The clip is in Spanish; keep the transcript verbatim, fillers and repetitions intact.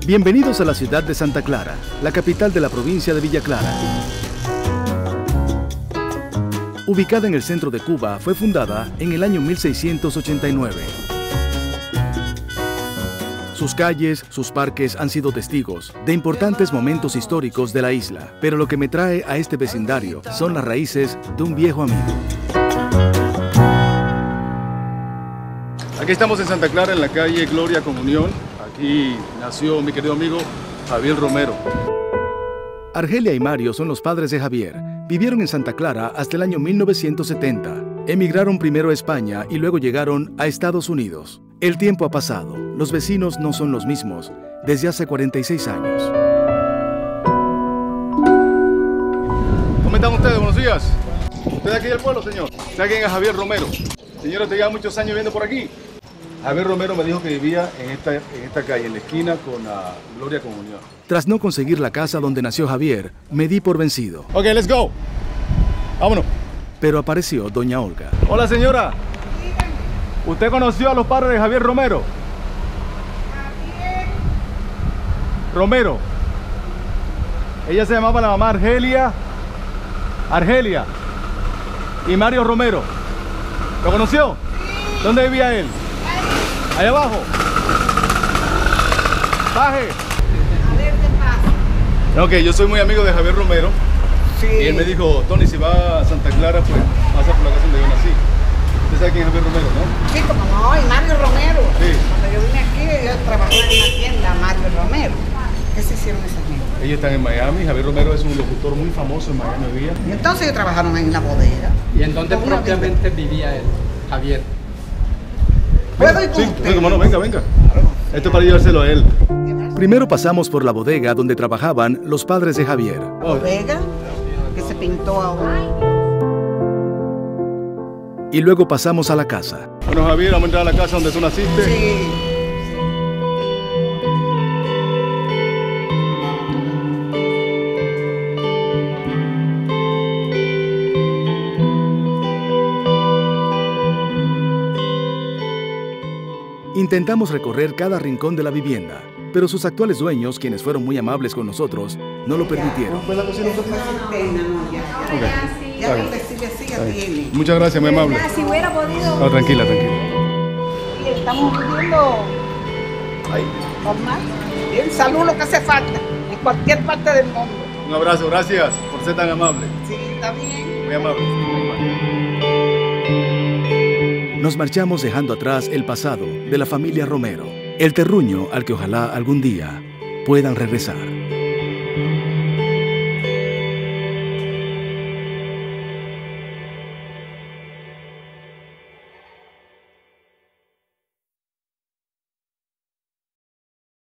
Bienvenidos a la ciudad de Santa Clara, la capital de la provincia de Villa Clara. Ubicada en el centro de Cuba, fue fundada en el año mil seiscientos ochenta y nueve. Sus calles, sus parques han sido testigos de importantes momentos históricos de la isla, pero lo que me trae a este vecindario son las raíces de un viejo amigo. Aquí estamos en Santa Clara, en la calle Gloria Comunión. Aquí nació mi querido amigo Javier Romero. Argelia y Mario son los padres de Javier. Vivieron en Santa Clara hasta el año mil novecientos setenta. Emigraron primero a España y luego llegaron a Estados Unidos. El tiempo ha pasado. Los vecinos no son los mismos desde hace cuarenta y seis años. ¿Cómo están ustedes? Buenos días. ¿Usted de aquí del pueblo, señor? ¿Sabe quién es Javier Romero? Señora, ¿te lleva muchos años viviendo por aquí? Javier Romero me dijo que vivía en esta, en esta calle, en la esquina con la Gloria Comunión. Tras no conseguir la casa donde nació Javier, me di por vencido. Ok, let's go. Vámonos. Pero apareció doña Olga. Hola, señora. ¿Usted conoció a los padres de Javier Romero? Javier Romero. Ella se llamaba la mamá Argelia. Argelia. Y Mario Romero. ¿Lo conoció? Sí. ¿Dónde vivía él? Ahí. Allá abajo. Baje. A ver qué pasa. Ok, yo soy muy amigo de Javier Romero. Sí. Y él me dijo, Tony, si va a Santa Clara, pues pasa por la casa donde yo nací. ¿Usted sabe quién es Javier Romero, no? Sí, como no, y Mario Romero. Sí. Cuando yo vine aquí, yo trabajaba en una tienda, Mario Romero. ¿Qué se hicieron esas gente? Ellos están en Miami. Javier Romero es un locutor muy famoso en Miami hoy día. Y entonces ellos trabajaron en la bodega. ¿Y en dónde propiamente vivía él, Javier? ¿Puedo ir con Sí, usted? como no, venga, venga. Esto es para llevárselo a él. Primero pasamos por la bodega donde trabajaban los padres de Javier. Bodega, que se pintó ahora. Y luego pasamos a la casa. Bueno, Javier, vamos a entrar a la casa donde tú naciste. Sí. Intentamos recorrer cada rincón de la vivienda, pero sus actuales dueños, quienes fueron muy amables con nosotros, no lo permitieron. ¿Fue la cocina? Eso fue cisterna, no, ya. Ok. Ya Está donde bien. sigue así, ya Está bien. tiene. Muchas gracias, muy amable. Si hubiera podido... No, tranquila, tranquila. Y estamos viviendo Ahí. normal. Bien, salud lo que hace falta, en cualquier parte del mundo. Un abrazo, gracias por ser tan amable. Sí, está bien. Muy amable. Nos marchamos dejando atrás el pasado de la familia Romero, el terruño al que ojalá algún día puedan regresar.